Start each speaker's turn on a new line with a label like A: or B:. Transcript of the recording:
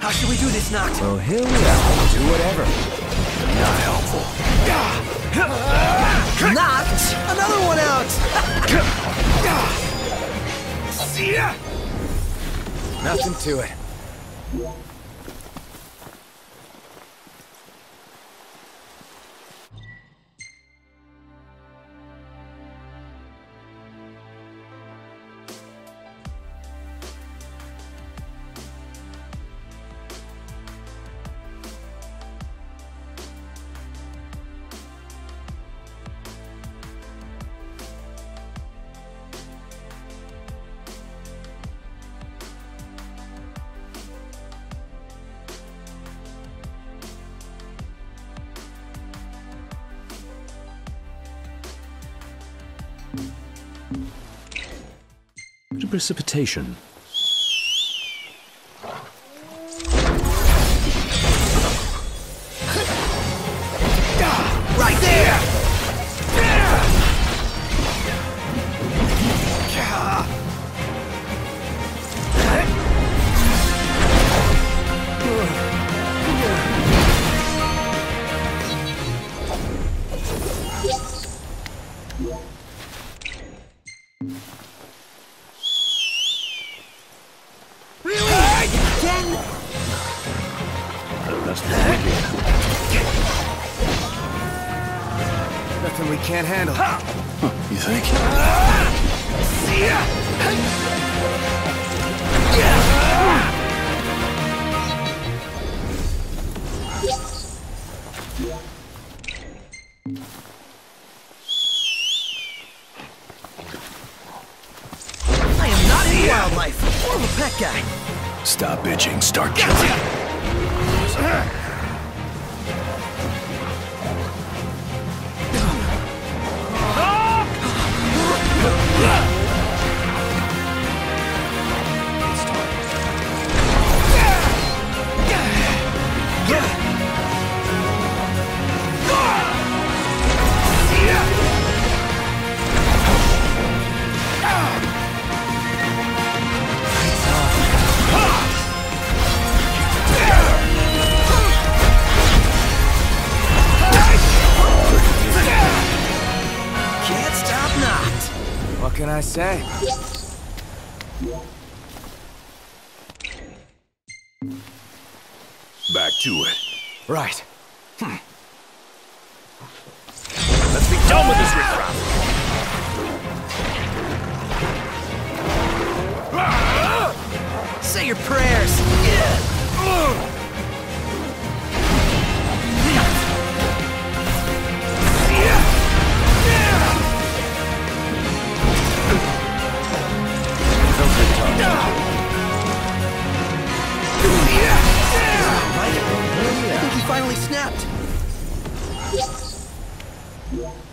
A: How should we do this, Noct?
B: Well, here we are. Do whatever.
C: Not helpful.
A: Noct! Another one out!
C: See ya!
B: Nothing to it.
D: To precipitation.
A: Right there!
B: Nothing we can't handle.
C: You think?
A: See ya! I am not in wildlife, more of a pet guy.
C: Stop bitching, start killing.
A: Can't stop Noct.
B: What can I say?
C: Back to it.
B: Right.
C: Let's be done with this riffraff.
A: Say your prayers. I think he finally snapped.